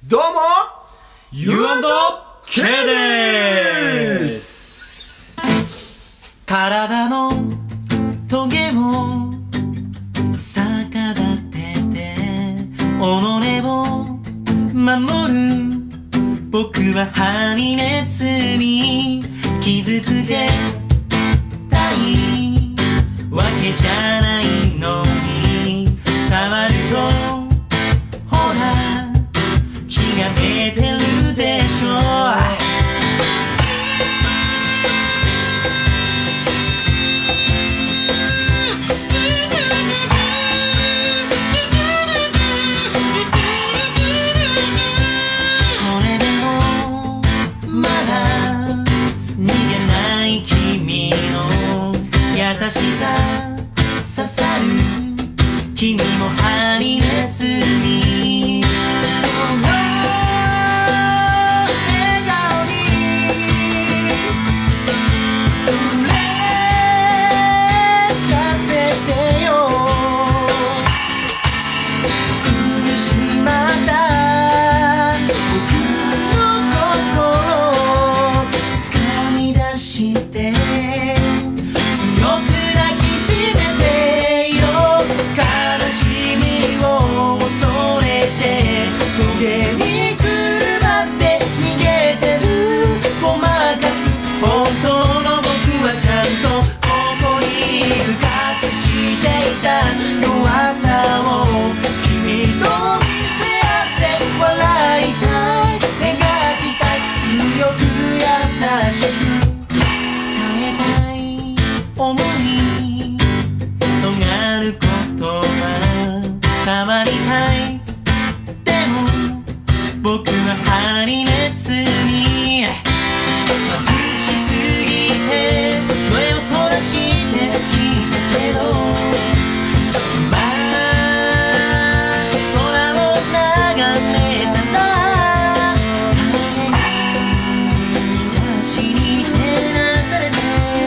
どうも U&K です。 体のトゲを逆立てて己を守る。僕はハリネズミ傷つけたいわけじゃないのに、触るとほら血が出てるでしょ。それでもまだ逃げない君の優しさ刺さる。君もハリネズミ、その笑顔に触れさせてよ。苦しまった僕の心掴み出して強く抱きしめてよ。悲しみを恐れてトゲにくるまって逃げてる。ごまかす本当の僕はちゃんとここにいる。隠していた弱さを君と見せ合って笑いたい描きたい強く優しく伝えたい想い尖ることは変わりたい。でも僕はハリネズミ眩しすぎて目をそらしてきたけど、まあ空を眺めたら影に日差しに照らされて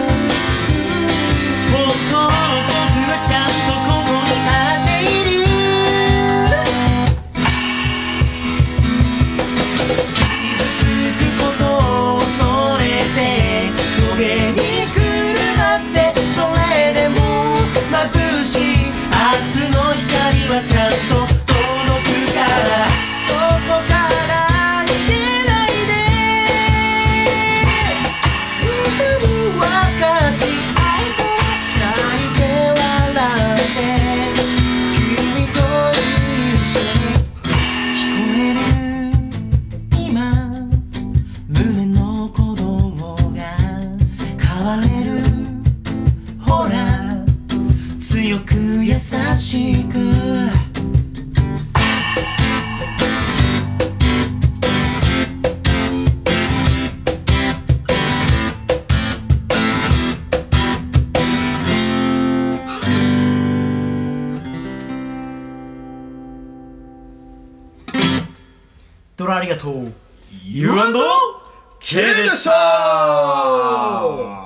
本当の僕はちゃんとここにあっている。傷つくことを恐れてトゲにくるまってそれでも眩しい明日の光はちゃんと届くから、ここから逃げないで。分かち合って泣いて笑って君と一緒に聞こえる今胸の鼓動が変われる。ほら強く優しくどうもありがとう U&K でした。